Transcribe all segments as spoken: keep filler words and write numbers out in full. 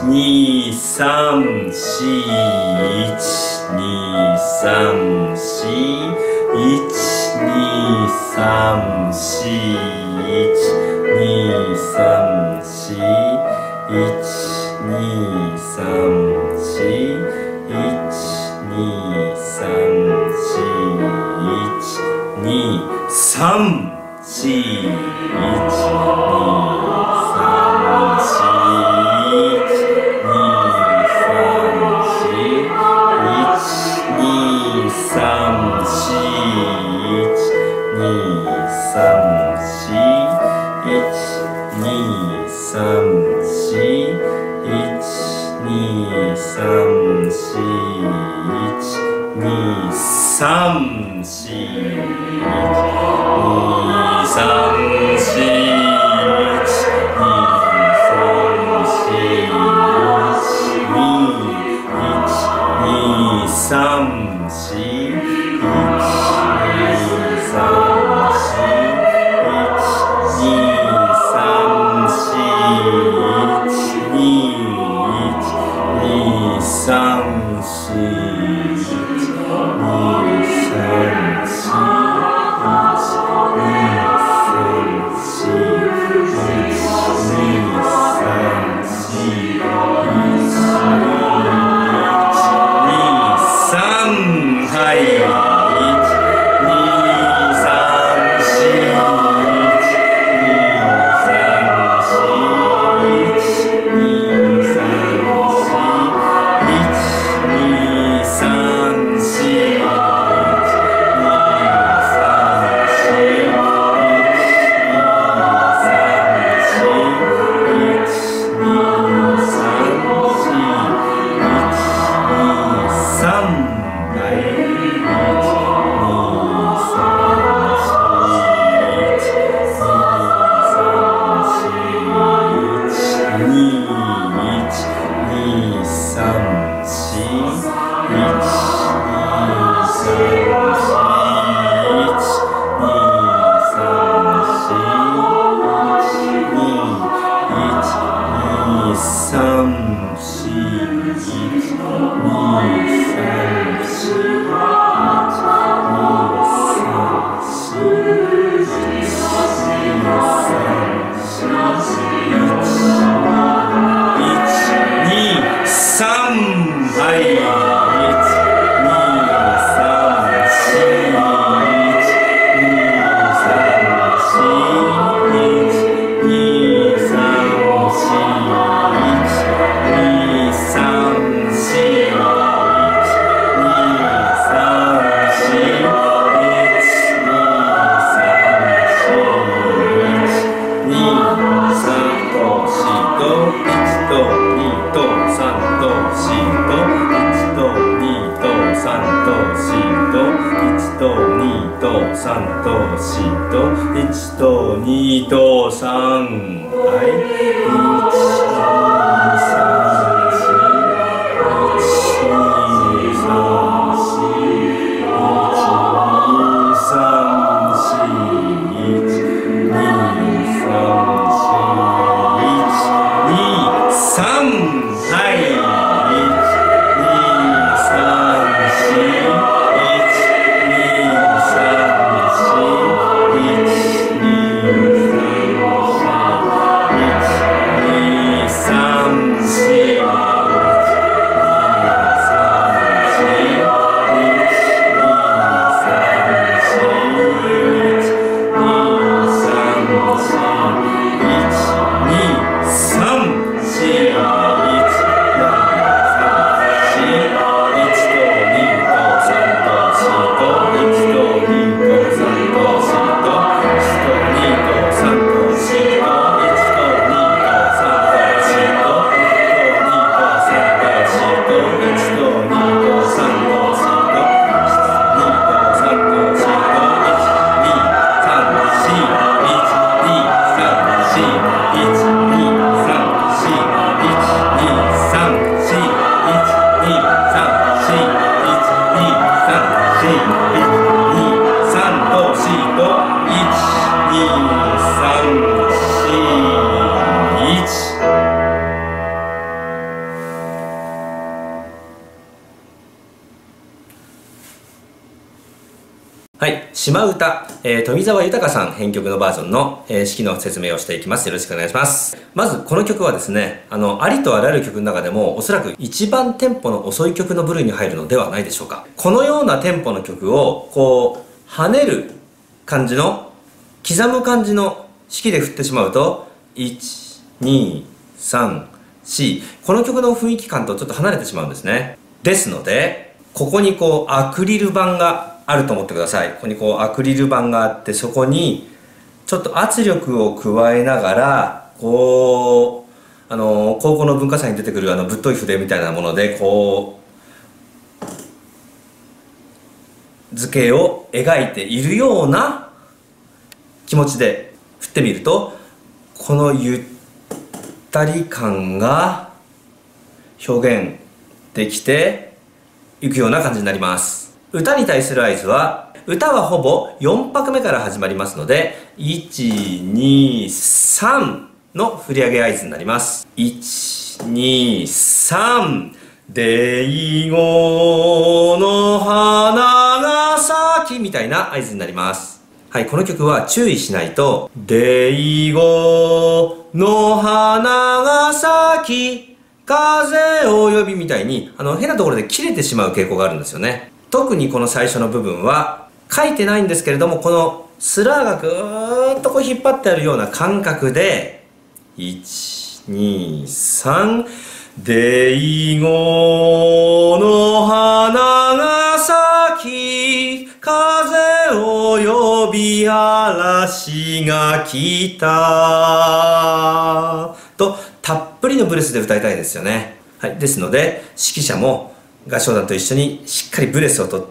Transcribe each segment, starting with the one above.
にさんしいちにさんしいちにさんしいちにさんしいちにさんしいちにさんしいちにさんしい島唄、えー、富澤豊さん編曲のバージョンの、えー、式の説明をしていきます。よろしくお願いします。まず、この曲はですね、あの、ありとあらゆる曲の中でも、おそらく一番テンポの遅い曲の部類に入るのではないでしょうか。このようなテンポの曲を、こう、跳ねる感じの、刻む感じの式で振ってしまうと、いち、に、さん、よん、この曲の雰囲気感とちょっと離れてしまうんですね。ですので、ここにこう、アクリル板があると思ってください。ここにこうアクリル板があって、そこにちょっと圧力を加えながら、こうあの高校の文化祭に出てくるあのぶっとい筆みたいなものでこう図形を描いているような気持ちで振ってみると、このゆったり感が表現できていくような感じになります。歌に対する合図は、歌はほぼよん拍目から始まりますので、いち、に、さんの振り上げ合図になります。いち、に、さん、デイゴの花が咲きみたいな合図になります。はい、この曲は注意しないと、デイゴの花が咲き、風を呼びみたいに、あの、変なところで切れてしまう傾向があるんですよね。特にこの最初の部分は書いてないんですけれども、このスラーがぐーっとこう引っ張ってあるような感覚で、いち、に、さん、デイゴの花が咲き、風を呼び嵐が来たと、たっぷりのブレスで歌いたいですよね。はい。ですので、指揮者も合唱団と一緒にしっかりブレスを取って、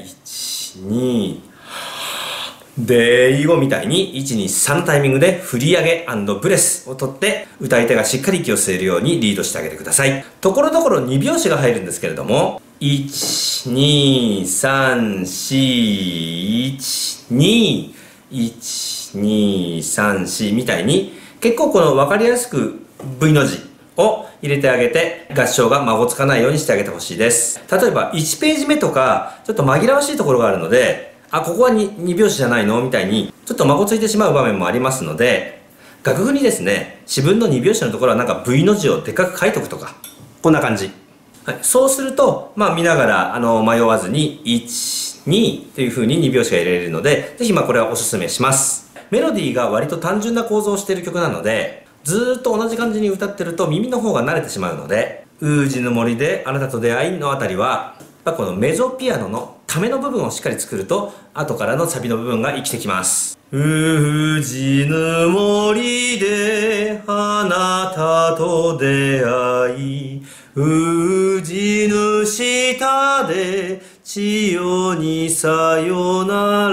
いち、に、デイゴみたいにいち、に、さんのタイミングで振り上げ&ブレスを取って、歌い手がしっかり息を吸えるようにリードしてあげてください。ところどころに拍子が入るんですけれども、いち、に、さん、よん、いち、に、いち、に、さん、よんみたいに、結構この分かりやすく V の字を入れてあげて、合唱がまごつかないようにしてあげてほしいです。例えばいちページ目とかちょっと紛らわしいところがあるので、あ、ここは 2, に拍子じゃないのみたいにちょっとまごついてしまう場面もありますので、楽譜にですね、自分のに拍子のところはなんか V の字をでっかく書いとくとか、こんな感じ。はい、そうすると、まあ見ながらあの迷わずにいち、にっていう風にに拍子が入れれるので、ぜひまあこれはおすすめします。メロディーが割と単純な構造をしている曲なので、ずーっと同じ感じに歌ってると耳の方が慣れてしまうので、ウージの森であなたと出会いのあたりは、やっぱこのメゾピアノのための部分をしっかり作ると、後からのサビの部分が生きてきます。ウージの森であなたと出会い、ウージの下で千代にさよな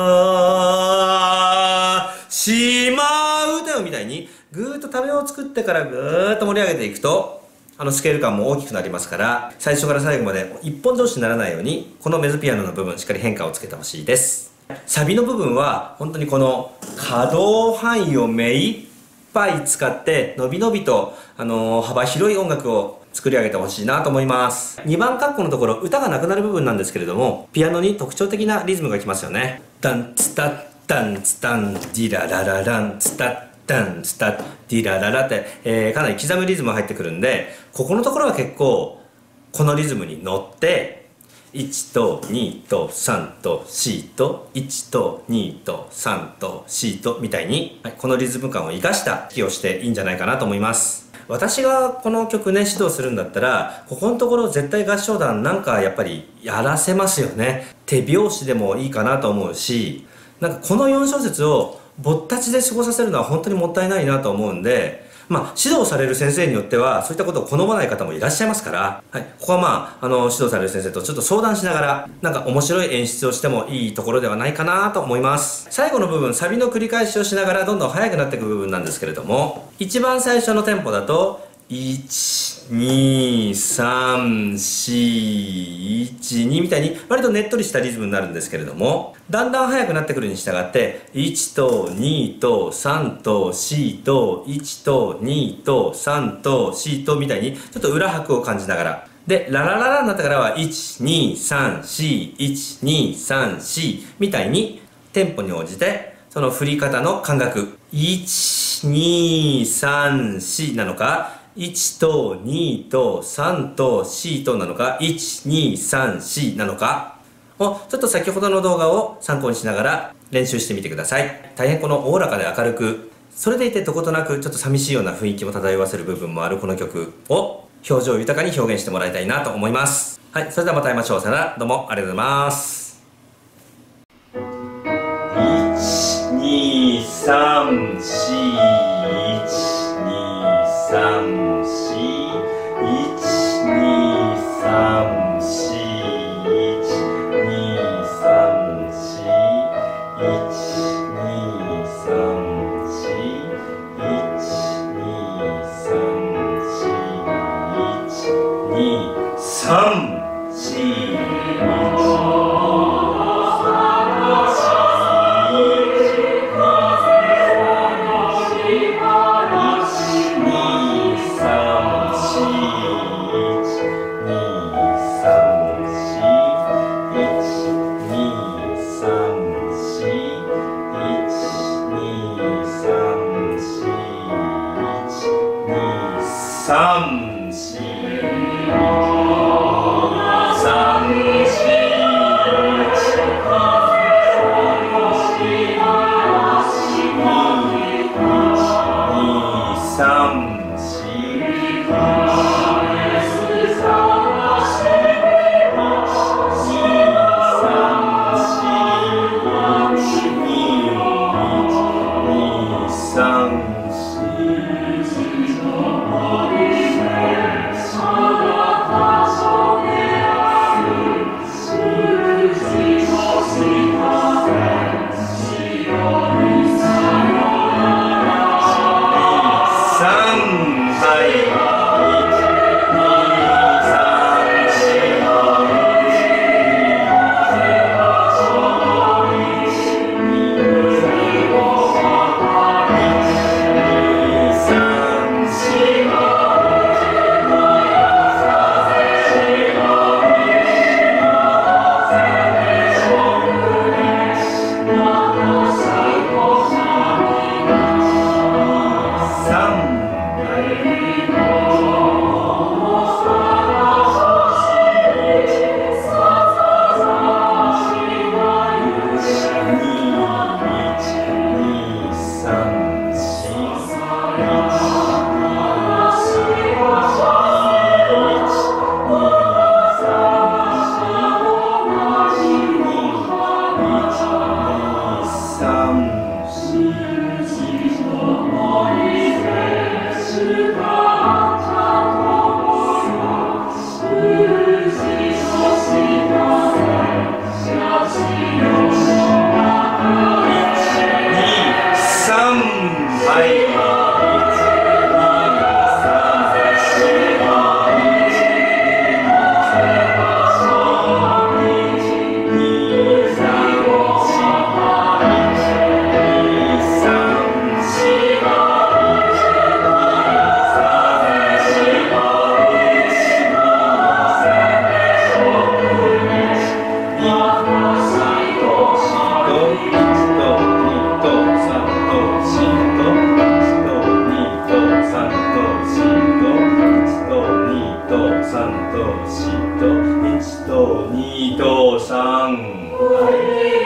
ら。島唄みたいにぐーっとためを作ってからぐーっと盛り上げていくと、あのスケール感も大きくなりますから、最初から最後まで一本調子にならないように、このメゾピアノの部分しっかり変化をつけてほしいです。サビの部分は本当にこの可動範囲を目いっぱい使ってのびのびと、あのー、幅広い音楽を作り上げてほしいなと思います。にばんカッコのところ、歌がなくなる部分なんですけれども、ピアノに特徴的なリズムがきますよね。ダンツタッタンツタンディラララランツタッダンスタッディラララって、えー、かなり刻むリズムが入ってくるんで、ここのところは結構このリズムに乗っていちとにとさんとよんといちとにとさんとよんとみたいに、はい、このリズム感を生かした弾きをしていいんじゃないかなと思います。私がこの曲ね指導するんだったら、ここのところ絶対合唱団なんかやっぱりやらせますよね。手拍子でもいいかなと思うし、なんかこのよん小節をぼったちで過ごさせるのは本当にもったいないなと思うんで、まあ、指導される先生によってはそういったことを好まない方もいらっしゃいますから、はい、ここはまあ、あの指導される先生とちょっと相談しながら、なんか面白い演出をしてもいいところではないかなと思います。最後の部分、サビの繰り返しをしながらどんどん速くなっていく部分なんですけれども、一番最初のテンポだといち、に、さん、よん、いち、にみたいに割とねっとりしたリズムになるんですけれども、だんだん速くなってくるに従っていちとにとさんとよんといちとにとさんとよんとみたいにちょっと裏拍を感じながら、でララララになってからはいち、に、さん、よん、いち、に、さん、よんみたいにテンポに応じて、その振り方の感覚、いち、に、さん、しなのか、いちとにとさんとよんとなのか、いち、に、さん、よんなのかを、ちょっと先ほどの動画を参考にしながら練習してみてください。大変このおおらかで明るく、それでいてどことなくちょっと寂しいような雰囲気も漂わせる部分もあるこの曲を表情豊かに表現してもらいたいなと思います。はい、それではまた会いましょう。さよなら。どうもありがとうございます。いち、に、さん、よん、いち、に、さん、よん、いち、に、さん、よん、いち、に、さん、よん、いち、に、さん、よん、いち、に、さん、よん、いち、に、さん、よん、いち、三、四、三、四、いちとにとさん。